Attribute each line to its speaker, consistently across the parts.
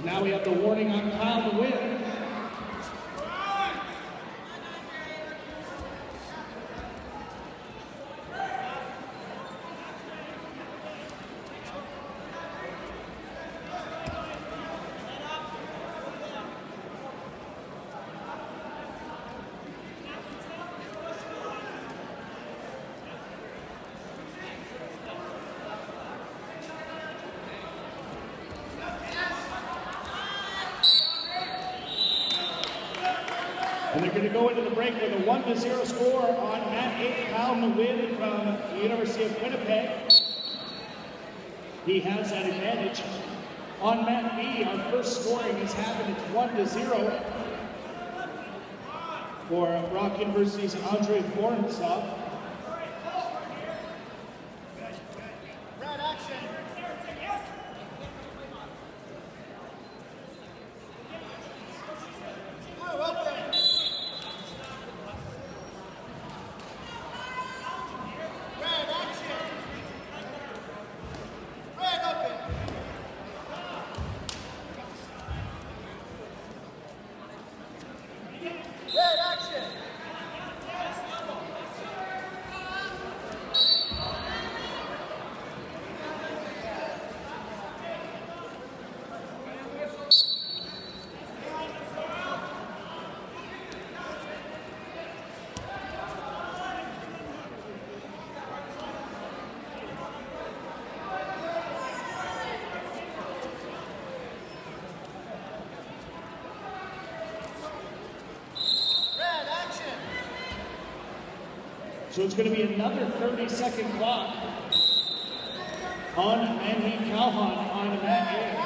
Speaker 1: Now we have the warning on Kyle to win. And they're going to go into the break with a 1-0 score on Matt A. Kyle Nguyen from the University of Winnipeg. He has that advantage. On Matt B, our first scoring has happened. It's 1-0 for Brock University's Andre Vorontsov. So it's going to be another 30-second clock on Manheet Calhoun on Matt A.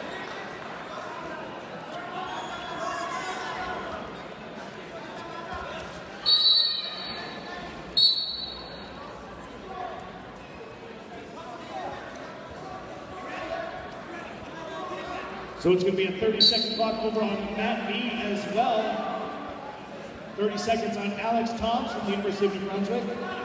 Speaker 1: So it's going to be a 30-second clock over on Matt B as well. 30 seconds on Alex Toms from the University of New Brunswick.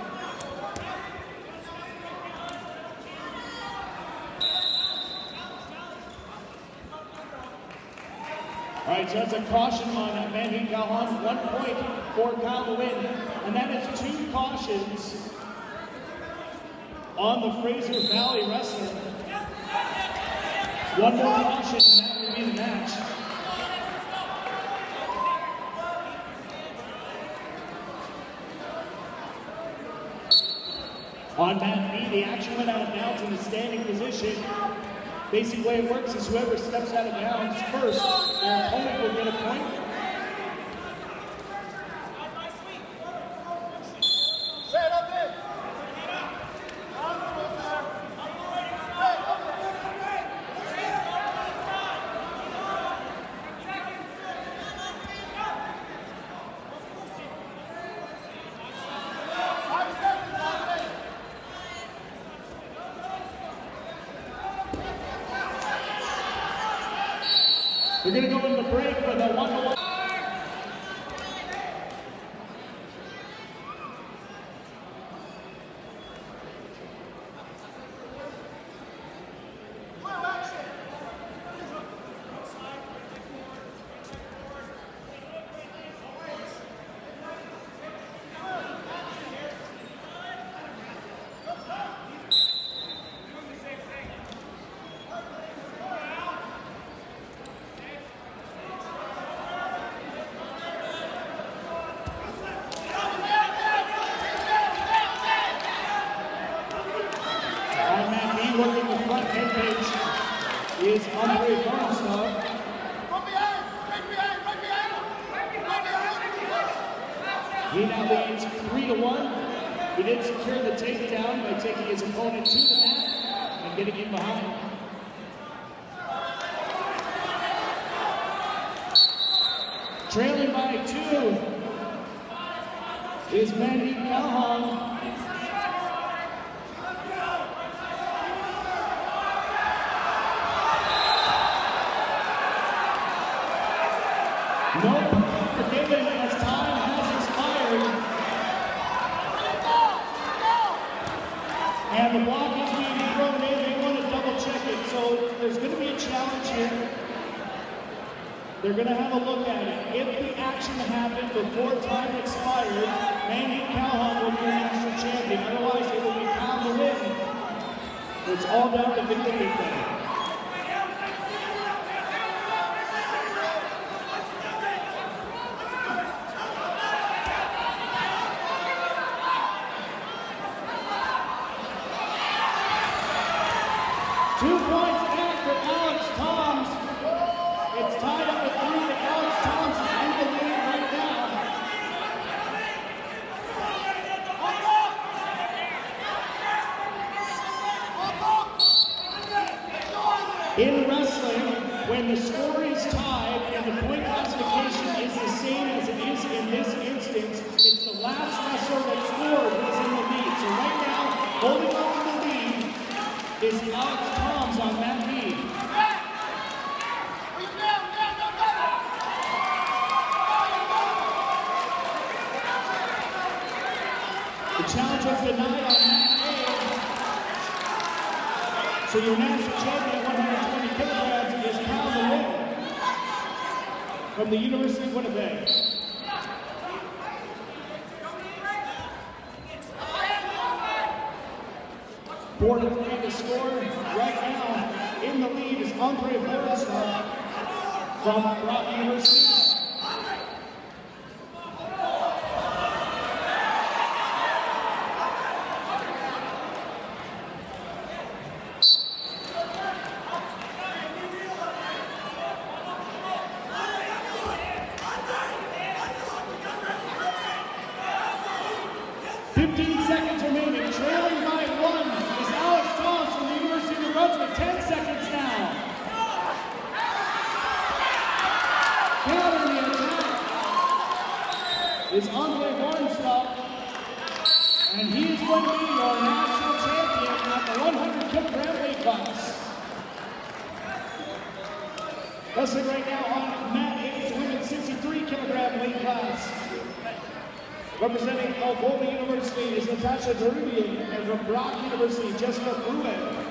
Speaker 1: All right, so that's a caution on Manheet Calhoun, 1 point for Kyle to win. And that is 2 cautions on the Fraser Valley wrestler. 1 more caution and that will be the match. On Matt B, the action went out of bounds in the standing position. Basic way it works is whoever steps out of bounds first, their opponent will get a point. We're going to go in the break with a 1-1. Working the front head page is Andre Vorontsov. He now leads 3-1. He did secure the takedown by taking his opponent to the mat and getting in behind. Trailing by 2 is Manheet Calhoun. No forgiven as time has expired. And the block is being thrown in. They want to double check it. So there's going to be a challenge here They're going to have a look at it. If the action happened before time expired, Mandy Calhoun will be the national champion. Otherwise, it will be pound to win. It's all down to video replay. In wrestling, when the score is tied and the point classification is the same as it is in this instance, it's the last wrestler that scored who is in the lead. So right now, holding on to the lead is Alex Toms on Matt Mead. The challenge was denied on Matt Mead. So your national champion at 120 kilograms is Kyle DeWitt from the University of Winnipeg. Four to three to score. Right now, in the lead is Andre Bordenstock from Brock University. Is Andre Bordenstock, and he is going to be your national champion at the 100 kilogram weight class. Wrestling right now on Matt Hayes, women's 63 kilogram weight class. Representing Algoma University is Natasha Derubier, and from Brock University, Jessica Bruen.